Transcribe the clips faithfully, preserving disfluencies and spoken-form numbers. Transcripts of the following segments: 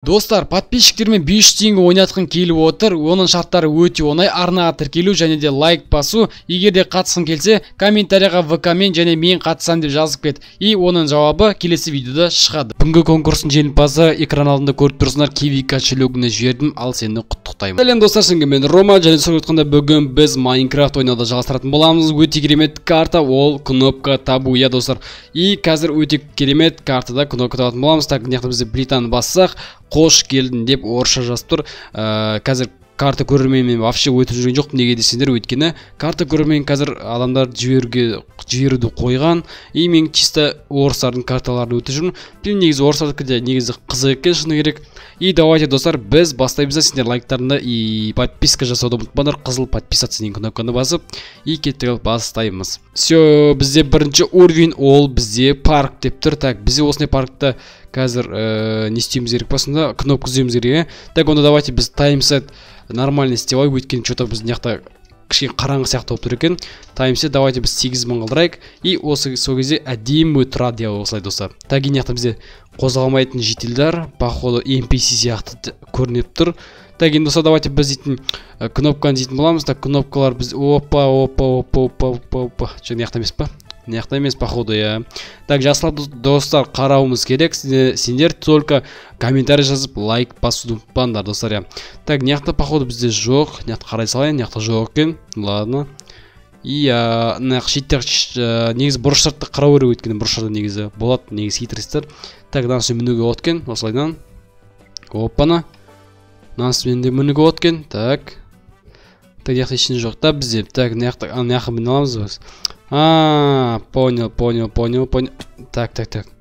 Достар, подписчиктермен беш жүз теңге ойнатқым келіп отыр. Оның шарттары өте оңай. Арнаға тіркелу және де лайк басу. Егер де қатысқың келсе, комментарияға ВК мен және мен қатысам деп жазып кет. И оның жауабы келесі видеода шығады. Бүгінгі конкурстың жеңімпазы экран алдында көріп тұрсыңдар. Киви кошелегіне жібердім. Ал сені құттықтаймын. Сәлем достар, сізге мен Рома, және сол айтқанда бүгін біз Майнкрафт ойнауды жалғастыратын боламыз. Өте керемет карта, ол кнопка табу, я достар. И қазір өте керемет картада кнопка табатын боламыз. Так, неқта бізде британ бассақ, қош келдің деп орысша жазып тұр. Қазір карта көрерменмен вообще өтіп жүрген жоқ. Неге десеңдер, өйткені карта көрермен қазір адамдар жіберуге жіберуді қойған. И мен чисто орыстардың карталарын өтіп жүрмін. Білмеймін, негізі орыстардікі де негізі қызық екен, шыны керек. И давайте достар, біз бастаймыз. Сендер лайктарында и подписка жасауды ұмытпаңдар. Қызыл подписаться деген кнопканы басып, и кеттік бастаймыз. Все, бізде бірінші уровень, ол бізде парк деп тұр. Так, бізде осындай паркта қазір не істеуіміз керек басында, кнопка үземіз керек. Так, онда давайте біз таймсет нормально істеп алайық, өйткені что-то біз неқта кішкене қараңғы сияқты болып тұр екен. Таймсет давайте біз сегіз мың қалдырайық. И осы сол кезде әдемі тұрады деп осылай достар. Так, неқта бізде қозғалмайтын жителдер, походу эн пи си сияқты көрініп тұр. Так, енді достар, давайте біз дейтін кнопканы дейтін боламыз. Так, кнопкалар біз опа опа опа опа опа опа жоқ, неқта емес па? Неқта емес, походу, я. Так, жасылар достар, қарауымыз керек. Сендер только комментарий жазып, лайк басуды ұмытпаңдар достар, я. Так, неқта, походу, бізде жоқ. Неқта қарай салайын, неқта жоқ екен. Ладно. И неқта шеттер негізі бұрыштарды қарау керек, өйткені бұрыштарды негізі болады, негізі хитростар. Так, дансы мүнігі откен, осылайдан. Опана. Дансы менде мүнігі откен. Так. Так, неқта ішінде жоқ та бізде. Так, неқта мін аламыз біз. А, понял, понял, понял, понял. Так, так, так.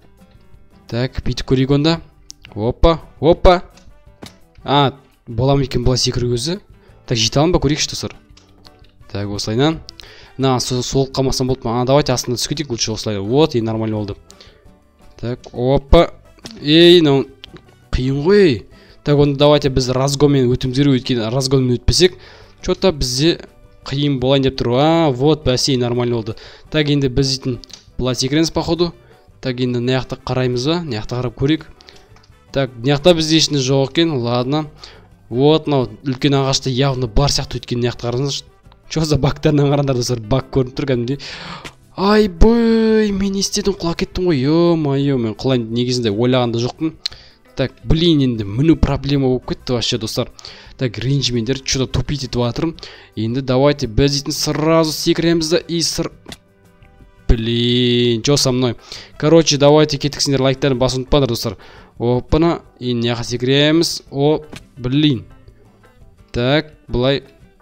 Так, бүйтіп көрейік онда. Опа, опа. А, болам екен бола секіру өзі. Так, жете алам ба, көрейікші достар. Так, осылайнан. На, солық қалмасам болды ма? А, давайте астында түскетейік лучше осылай. Вот, и нормально болды. Так, опа. Ей, ну, қиын ғой. Так, онда давайте біз разгонмен өтіміз керек, өйткені разгонмен өтпесек, что-то бізде қиын болайын деп тұр. А, вот, бәсей, нормально болды. Так, енді біз дейтін бұлай секіреміз, походу. Так, енді неяқта қараймыз ба? Неяқта қарап көрейік. Так, неяқта бізде ешінде жоқ екен. Ладно. Вот, мынау үлкен ағашта явно бар сияқты, өткен неяқта қараңыз. Что за бактарынан қараңдар достар, бак көрініп тұр кәдімгідей. Ай, бой, мен не істедім, құлап кеттім ғой. Ё-майо, мен құлайын негізінде ойлағанда жоқпын. Так, блин, енді міну проблема болып кетті вообще достар. Так, рейнджмендер что-то тупить етіп жатырмын. Енді давайте біз дейтін сразу секіреміз да и сыр... Блин, что со мной? Короче, давайте кеттік, сендер лайктарын басып ұмытпаңдар достар. Опана, и неға секіреміз. О, блин. Так, былай.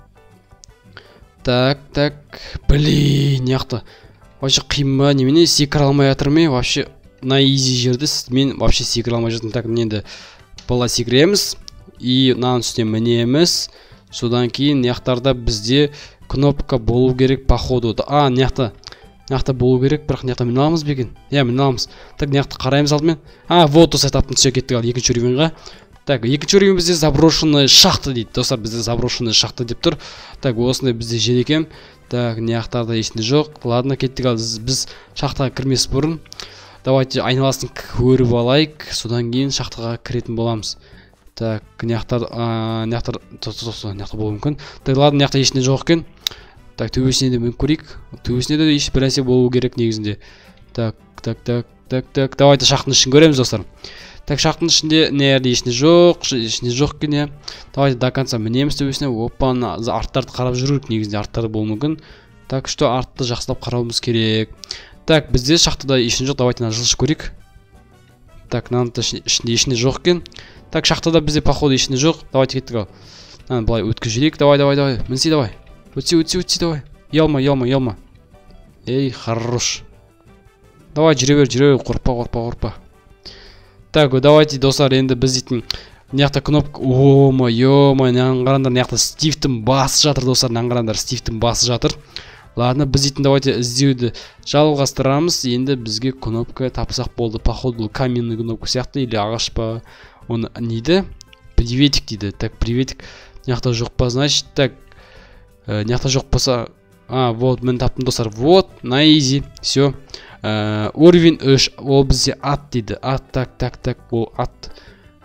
Так, так, блин, неғақты. Вообще қима, немене секір алмай жатырмын, вообще на изи жерді мен вообще секір алмай жатырмын. Так, енді былай секіреміз. И мынаның үстіне мінеміз. Содан кейін неқтарда бізде кнопка болу керек, походу. А, неқта неқта болу керек, бірақ неқта мін аламыз беген? Я, мін аламыз. Так, неқта қараймыз алдымен. А, вот осы этаптың түсе кеттік ал екінші уровеньға. Так, екінші уровень бізде заброшенный шахта дейді. Достар, бізде заброшенный шахта деп тұр. Так, осындай бізде жер екен. Так, неқтарда ешінде жоқ. Ладно, кеттік ал біз шахтаға кірмес бұрын. Давайте айналасын көріп алайық. Содан кейін шахтаға кіретін боламыз. Так, неқтар, неқтар, неқтар болу мүмкін. Так, ладно, неқта ешінде жоқ екен. Так, төбесіне де мүмкін көрейік. Төбесіне де еш бір нәрсе болу керек негізінде. Так, так, так, так, так. Давайте шахтың ішін көреміз достар. Так, шахтың ішінде нерде ешінде жоқ, ешінде жоқ екен, я. Давайте до конца мінеміз төбесіне. Опа, арттарды қарап жүріп, негізінде арттарды болу мүмкін. Так, что артты жақсылап қарауымыз керек. Так, бізде шахтада ешінде жоқ. Давайте жылыш көрейік. Так, мынаның ішінде ешінде жоқ екен. Так, шахтада бізде походу ешінде жоқ. Давайте кеттік ал. Мынаны былай өткізіп. Давай, давай, давай. Мінсей, давай. Өтсе, өтсе, өтсе, давай. Елма, елма, елма. Ей, хорош. Давай, жүре бер, жүре бер. Қорпа, қорпа, қорпа. Так, давайте, достар, енді біз дейтін неқта кнопка. О-ма, ё-ма, неғын қарандар, неқта Стивтің басы жатыр, достар. Неғын қарандар, Стивтің басы жатыр. Ладно, біз дейтін давайте іздеуді жалғастырамыз. Енді бізге кнопка тапсақ болды. Походу, каменный кнопка сияқты, или ағаш па. Он нейді? Приветик дейді. Так, приветик. Неқта жоқ па, значит, так. Неқта жоқ болса. А, вот, мен таптым достар. Вот, на изи. Все. Уровень үш. Ол бізде ат дейді. Ат, так, так, так. Ол ат.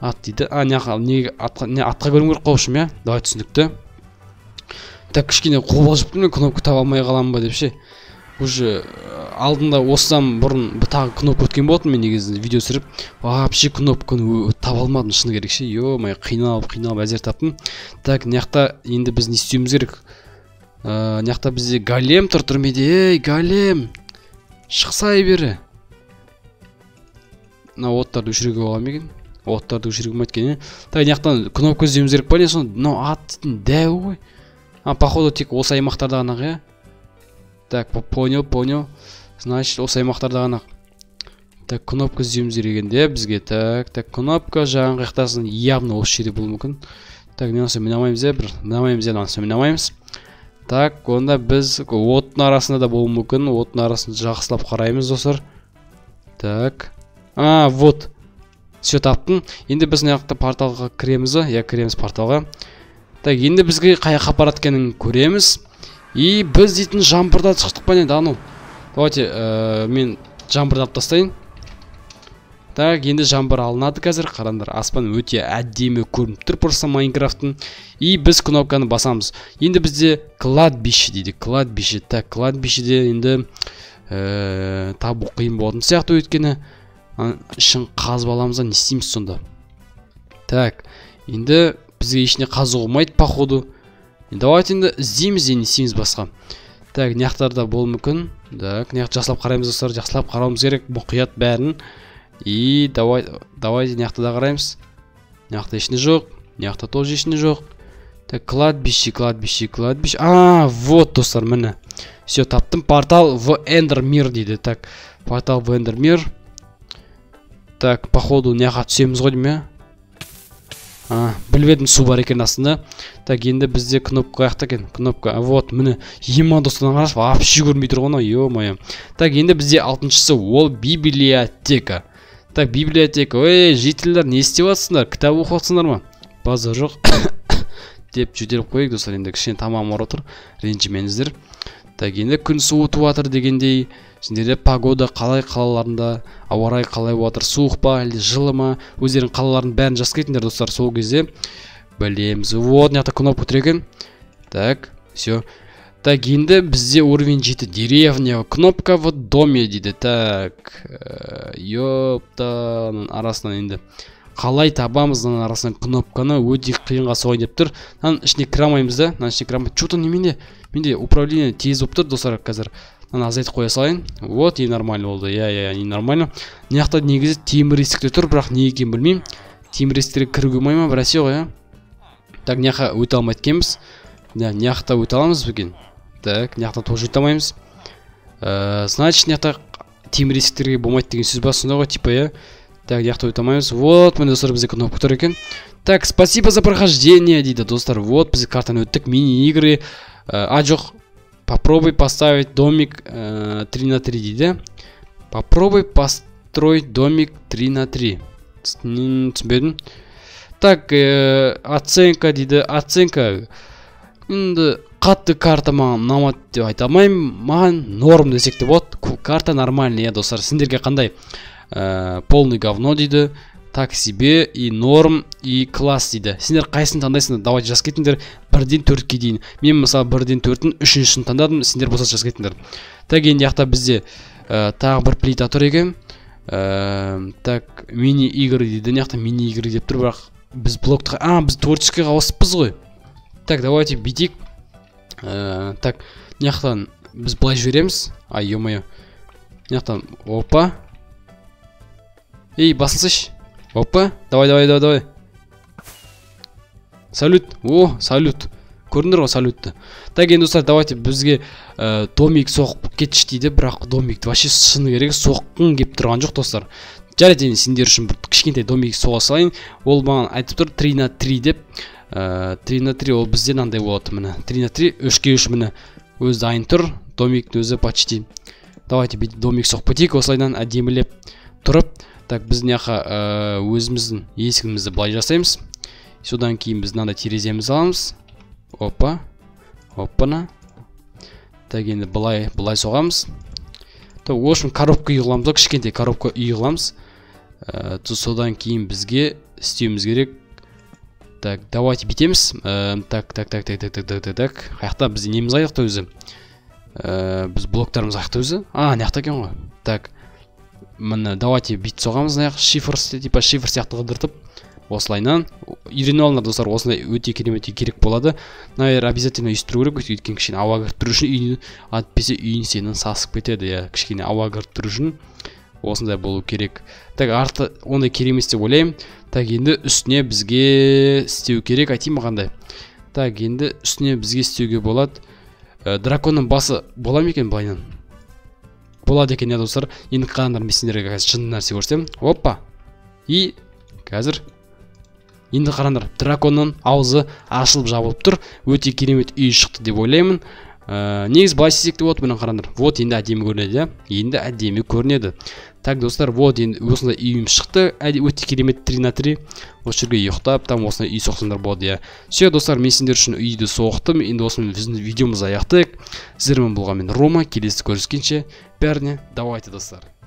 ат дейді. А, не атқа көрім керек қоушым, я? Давай түсіндікті. Так, кішкене қобалжып тұрмын, кнопка таба алмай қалам ба деп ше. Уже алдында осыдан бұрын тағы кнопка өткен болатын мен негізі видео түсіріп, вообще кнопканы таба алмадым шыны керек ше. Ё-май, қиналып, қиналып әзер таптым. Так, мынаяқта енді біз не істеуіміз керек? Мынаяқта бізде голем тұр түрмеде. Ей, голем! Шықсай бері. Мына оттарды өшіруге болған екен. Оттарды өшіруге болмайды екен. Так, мынаяқтан кнопка іздеуіміз керек па не? Соны мынау ат дәу ғой. А, походу тек осы аймақтарда ғана ғой. Так, понял, понял. Значит, осы аймақтарда ғана. Так, кнопка іздеуіміз керек екен бізге. Так, так, кнопка жаңағы қақтасын явно осы жерде болуы мүмкін. Так, не болса минамаймыз е, бір минамаймыз е, нанса минамаймыз. Так, онда біз оттың арасында да болуы мүмкін. Оттың арасын жақсылап қараймыз, достар. Так. А, вот. Все таптым. Енді біз мына порталға кіреміз, я кіреміз порталға. Так, енді бізге қай апарат екенін көреміз. И біз дейтін жампырдан шықтық па не, да, ну. Давайте, мен жампырды алып тастайын. Так, енді жампыр алынады қазір. Қараңдар, аспан өте әдемі көрініп тұр просто Майнкрафттың. И біз кнопканы басамыз. Енді бізде кладбище дейді. Кладбище. Так, кладбищеде енді табу қиын болатын сияқты өйткені ішін қазып аламыз, не істейміз сонда. Так, енді бізге ешіне қазу болмайды, походу. Давайте енді іздейміз, не істейміз басқа. Так, мынаяқтарда болуы мүмкін. Так, мынаяқты жақсылап қараймыз, достар, жақсылап қарауымыз керек, мұқият бәрін. И давай, давайте мынаяқты да қараймыз. Мынаяқта ешіне жоқ, мынаяқта тоже ешіне жоқ. Так, кладбище, кладбище, кладбище. А, вот, достар, міне. Все, таптым. Портал в Эндермир дейді. Так, портал в Эндермир. Так, походу мынаяққа түсеміз ғой деймін, я? А, білбедім, су бар екен астында. Так, енді бізде кнопка қаяқта екен. Кнопка, вот, міне. Ема достардан қараш, вообще көрмей тұр ғой, ё-моё. Так, енді бізде алтыншысы ол библиотека. Так, библиотека. Ой, жителдер, не істеп жатсыңдар? Кітап оқып жатсыңдар ма? Базар жоқ. Деп жөтеліп қойық, достар, енді кішкене тамам ұры тұр. Ренжімеңіздер. Так, енді күн суытып жатыр дегендей. Сендерде погода қалай, қалаларында ауа райы қалай жатыр, суық па, әлде жылы ма? Өздерің қалалардың бәрін жазып кетіңдер, достар, сол кезде білеміз. Вот, мынаяқта кнопка тұр екен. Так, все. Так, енді бізде уровень жеті. Деревня, кнопка в доме дейді. Так, ёпта, арасынан енді қалай табамыз арасынан кнопканы, өте қиынға соғайын деп тұр. Нан ішіне кірамаймыз да, нан ішіне кірамаймыз. Чё-то неменде, менде управление тез болып тұр, достар, қазір. Нан азайтып қоя салайын. Вот, и нормально болды. Я-я, не нормально. Мынаяқта негізі темір есіктер тұр, бірақ не екенін білмеймін. Темір есіктерге кіруге болмай ма, бір әсе ғой, я. Так, мынаяққа өте алмайды екенбіз. Мынаяқта өте аламыз бекен. Так, мынаяқта тоже өте алмаймыз. Значит, мынаяқта темір есіктерге болмайды деген сөз бар, сонда ғой, типа, я. Так, мынаяқта өте алмаймыз. Вот, міне достар, бізде кнопка тұр екен. Так, спасибо за прохождение дейді, достар. Вот, біз картаны өттік, мини-игры. А, жоқ. Попробуй поставить домик три на три дейді. Попробуй построить домик три на три. Түсінбедім. Так, оценка дейді. Оценка. Енді қатты карта маған ұнамады деп айта алмаймын. Маған норм десек те болады. Карта нормальный, достар. Сендерге қандай? Полный говно дейді. Так себе, и норм, и класс дейді. Сендер қайсын таңдайсыңдар? Давайте жазып кетіңдер бірден төртке дейін. Мен мысалы бірден төрттің үшіншісін таңдадым, сендер болса жазып кетіңдер. Так, енді яқта бізде тағы бір плита тұр екен. Так, мини игры дейді. Яқта мини игры деп тұр, бірақ біз блокты, а, біз творческийға ауысыппыз ғой. Так, давайте битик. Так, яқтан біз былай жібереміз. Ай, ё-моё. Яқтан, опа. Ей, басылсыш. Опа, давай, давай, давай, давай. Салют. О, салют. Көріндір ғой салютты. Так, енді достар, давайте бізге домик соғып кетіш дейді, бірақ домикті вообще шыны керек соққын кеп тұрған жоқ, достар. Жарайды, енді сендер үшін бір кішкентай домик соға салайын. Ол маған айтып тұр три на три деп. три на три ол бізде мынандай болады, міне. три на три, үшке үш міне. Өзі дайын тұр, домиктің өзі почти. Давайте домик соғып кетейік, осылайдан әдемілеп тұрып. Так, біз мынақа өзіміздің есігімізді былай жасаймыз. Содан кейін біз мынандай тереземіз аламыз. Опа. Оппана. Так, енді былай былай соғамыз. Так, в общем, коробка үй қыламыз, кішкентай коробка үй қыламыз. ә, содан кейін бізге істеуіміз керек. Так, давайте бітеміз. ә, так так так так так так так так қаяқта бізде неміз аяқта өзі. ә, біз блоктарымыз аяқта өзі. А, не екен ғой. Так, міне давайте бит соғамыз. аяқ шифр, типа шифр сияқты қыдыртып осылайнан үйрене алыңдар достар. Осындай өте керемет керек болады. Наверное, обязательно үйістіру керек, өйткені кішкене ауа кіріп тұру үшін үйін атпесе үйін сенің сасып кетеді. Я кішкене ауа кіріп тұру үшін осындай болу керек. Так, арты ондай керемес деп ойлаймын. Так, енді үстіне бізге істеу керек, айтайын ма қандай. Так, енді үстіне бізге істеуге болады. ә, драконның басы бола ма екен былайынан? Болады екен, иә достар. Енді қараңдар, мен сендерге қазір шын нәрсе көрсетемін. Опа. И қазір енді қараңдар, драконның аузы ашылып жабылып тұр. Өте керемет үй шықты деп ойлаймын. ә, негіз былай істесек те болады. Міне қараңдар. Вот енді әдемі көрінеді, иә. Енді әдемі көрінеді. Так, достар, вот енді осындай үйім шықты. Өте керемет три на три. Осы жерге ұйықтап, там осындай үй соқсаңдар болады, иә. Все, достар, мен сендер үшін үйді соқтым. Енді осымен біздің видеомызды аяқтайық. Сіздермен болған мен Рома. Келесі көріскенше бәріне давайте, достар.